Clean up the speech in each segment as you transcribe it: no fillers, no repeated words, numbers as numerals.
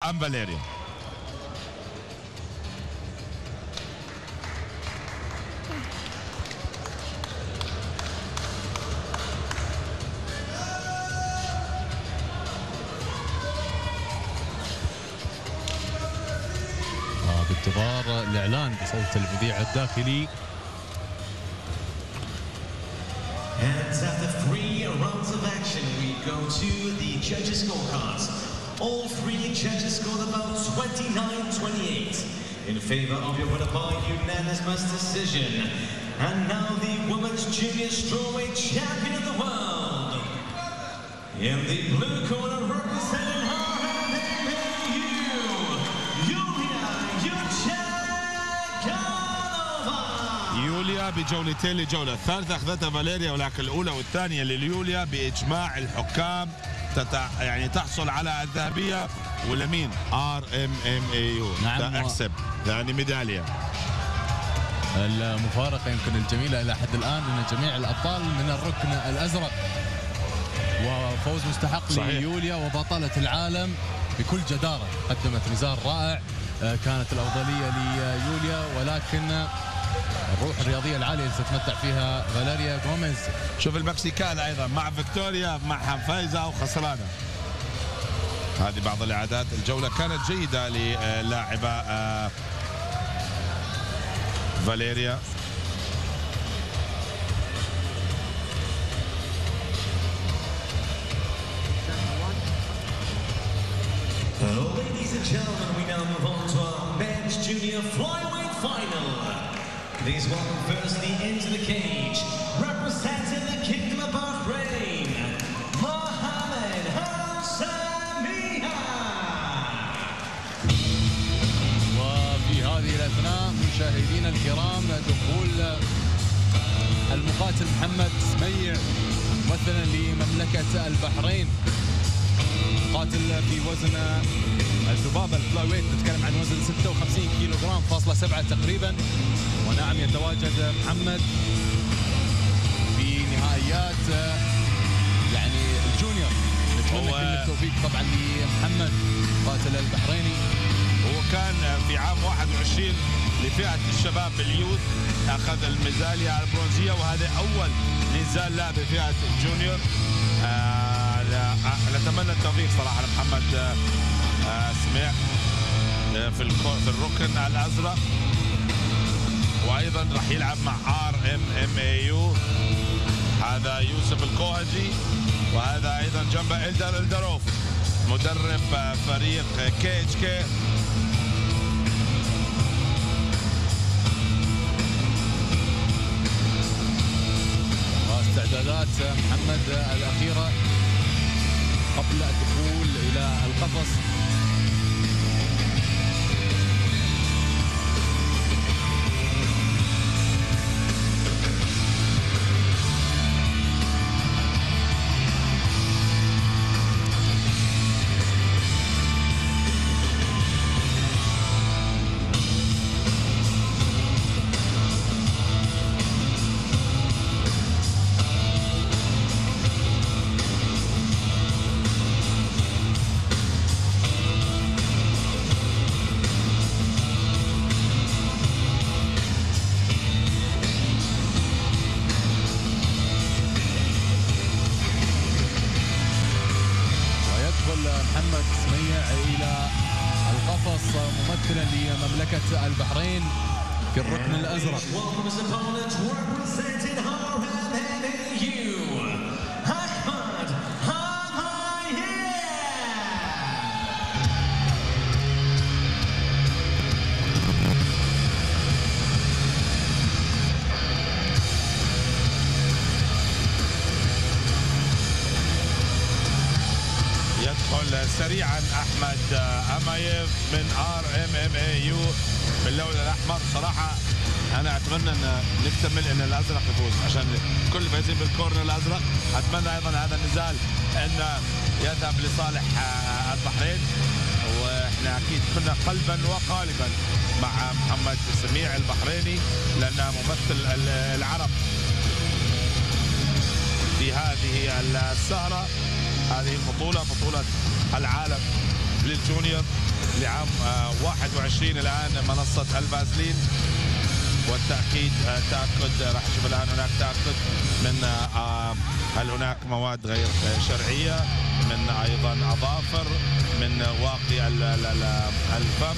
ام فاليريا. بانتظار الاعلان بصوت المذيع الداخلي. And after 3 rounds of action, we go to the judges' scorecards. All 3 judges scored about 29-28 in favor of your winner by unanimous decision. And now the women's junior strawweight champion of the world. In the blue corner, representing her يوليا بجولتين لجولة. الثالثة أخذتها فاليريا، ولكن الأولى والثانية لليوليا بإجماع الحكام يعني تحصل على الذهبية. ولمين؟ RMMAU. نعم، احسب يعني ميدالية. المفارقة يمكن الجميلة إلى حد الآن أن جميع الأبطال من الركن الأزرق، وفوز مستحق ليوليا وبطلة العالم بكل جدارة. قدمت نزال رائع، كانت الأفضلية ليوليا، ولكن الروح الرياضية العالية اللي تتمتع فيها فاليريا غوميز. شوف المكسيكان أيضا مع فيكتوريا معها فايزة أو خسرانة. هذه بعض الإعادات. الجولة كانت جيدة للاعبة فاليريا. Ladies and gentlemen, we now move on to our men's junior flyweight final. Please welcome firstly into the cage, representing the Kingdom of Bahrain, Mohammed Hassamiha. وفي هذه الأثناء مشاهدينا الكرام دخول المقاتل محمد سميع ممثلا لمملكة البحرين، قاتل في وزن الذبابة الفلاي ويت، نتكلم عن وزن 56 كيلو جرام فاصلة 7 تقريبا. ونعم يتواجد محمد في نهائيات يعني الجونيور. نتمنى كل التوفيق طبعا لمحمد قاتل البحريني. هو كان في عام 21 لفئة الشباب اليوث أخذ الميدالية البرونزية، وهذا أول نزال له بفئة الجونيور. نتمنى التوفيق صراحة لمحمد سميع في الركن الأزرق، وأيضا راح يلعب مع RMMAU. هذا يوسف الكوهجي، وهذا أيضا جنبه إلدر إلدروف مدرب فريق KHK. واستعدادات محمد الأخيرة قبل الدخول إلى القفص. محمد سميع إلى القفص ممثلا لمملكة البحرين في الركن الأزرق. يدخل سريعا أحمد أمايف من RMMAU باللون الأحمر. صراحة أنا أتمنى أن نكتمل أن الأزرق يفوز عشان كل فايزين بالكورنر الأزرق. أتمنى أيضا هذا النزال أن يذهب لصالح البحرين، وإحنا أكيد كنا قلبا وقالبا مع محمد سميع البحريني لأنه ممثل العرب في هذه السهرة، هذه البطولة، بطولة العالم للجونيور لعام 21. الآن منصة الفازلين، والتأكيد تأكد راح نشوف الآن هناك تأكد من هل هناك مواد غير شرعية، من أيضا أظافر، من واقي الفم.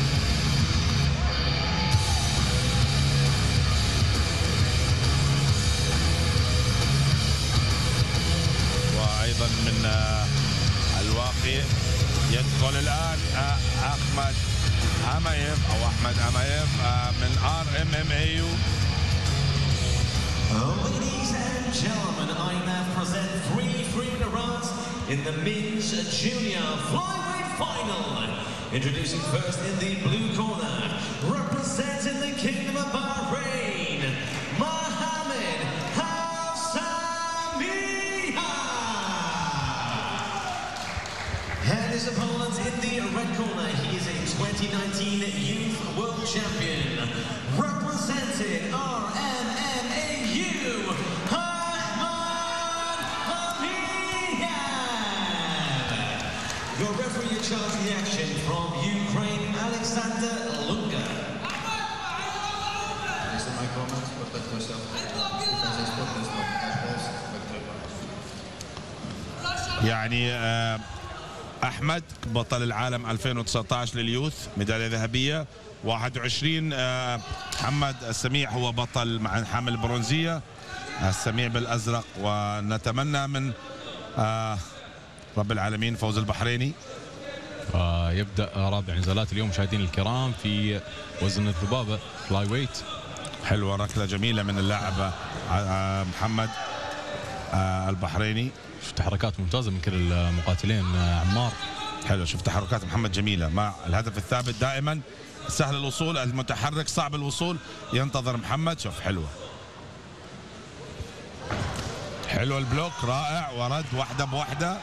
وأيضا من الواقي. يدخل الآن أحمد أمايف من RMMAU. Ladies and gentlemen, I now present three free rounds in the men's junior flyweight final. Introducing first in the blue corner, representing the Kingdom of Bahrain, Mohammed Hassamiha. And his opponent in the red corner, he is a 2019 Youth World Champion, representing RMMAU, Ahmad Hamiyad. Your referee in charge of the action from Ukraine, Alexander Lunga. These are my comments, protect yourself. يعني أحمد بطل العالم 2019 لليوث، ميدالية ذهبية. 21 محمد السميع هو بطل مع حامل البرونزية، السميع بالأزرق. ونتمنى من رب العالمين فوز البحريني. يبدأ رابع نزالات اليوم مشاهدينا الكرام في وزن الذبابة فلاي ويت. حلوة ركلة جميلة من اللاعب محمد البحريني. شفت حركات ممتازة من كل المقاتلين عمار. حلو، شفت حركات محمد جميلة مع الهدف الثابت دائما سهل الوصول، المتحرك صعب الوصول، ينتظر محمد. شوف حلوة، حلو البلوك رائع، ورد واحدة بواحدة،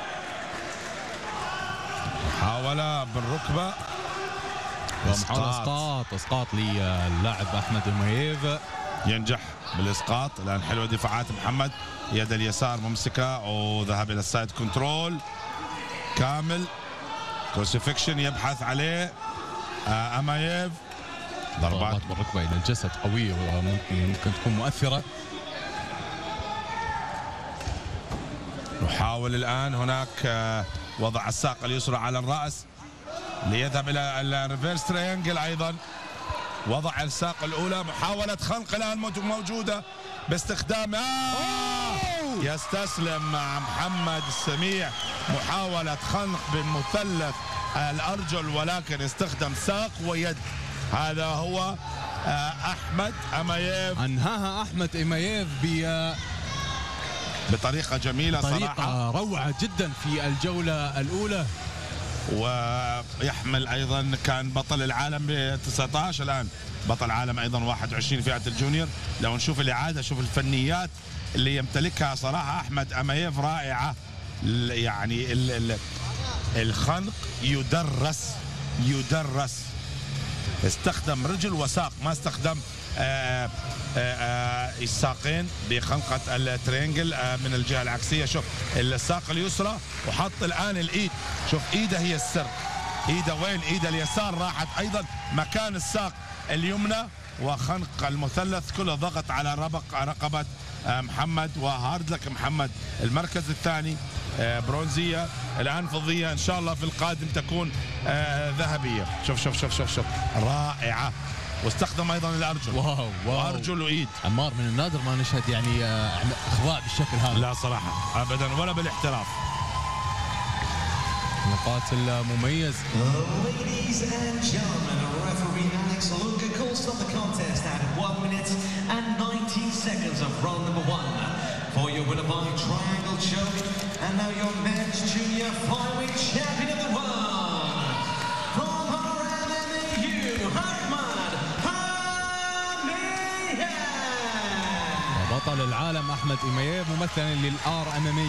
محاولة بالركبة، اسقاط للاعب احمد امايف، ينجح بالاسقاط. الان حلوة دفاعات محمد، يد اليسار ممسكة وذهب الى السايد كنترول كامل، كروسيفيكشن يبحث عليه امايف. ضربات بالركبة الى الجسد قوية وممكن تكون مؤثرة. نحاول الان هناك وضع الساق اليسرى على الراس ليذهب الى الريفيرس تريانجل. ايضا وضع الساق الاولى، محاوله خنق الان موجوده باستخدام يستسلم مع محمد السميع، محاوله خنق بمثلث الارجل ولكن استخدم ساق ويد. هذا هو احمد امايف، انهاها احمد امايف بطريقه جميله صراحه، روعه جدا في الجوله الاولى. ويحمل ايضا كان بطل العالم ب 19، الان بطل عالم ايضا 21 فئه الجونيور. لو نشوف الاعاده شوف الفنيات اللي يمتلكها صراحه احمد امايف رائعه. يعني الخنق يدرس، استخدم رجل وساق، ما استخدم الساقين بخنقة الترينجل من الجهة العكسية. شوف الساق اليسرى وحط الآن الإيد، شوف إيده هي السر، إيده وين؟ إيده اليسار راحت أيضا مكان الساق اليمنى، وخنق المثلث كله ضغط على رقبة محمد. وهارد لك محمد، المركز الثاني برونزية، الآن فضية، إن شاء الله في القادم تكون ذهبية. شوف شوف شوف شوف شوف رائعة. واستخدم ايضا الارجل، واو ارجل وايد. عمار من النادر ما نشهد يعني اخضاع بالشكل هذا. لا صراحه ابدا ولا بالاحتراف. مقاتل مميز. Ladies and gentlemen, referee Alex Lunga calls stop the contest at 1 minute and 19 seconds of round number 1 for your winner by triangle choke, and now your men's junior flyweight champion of the world from RMMAU, Ahmad Hamiyad. بطل العالم احمد امايف ممثلا للRMMAU.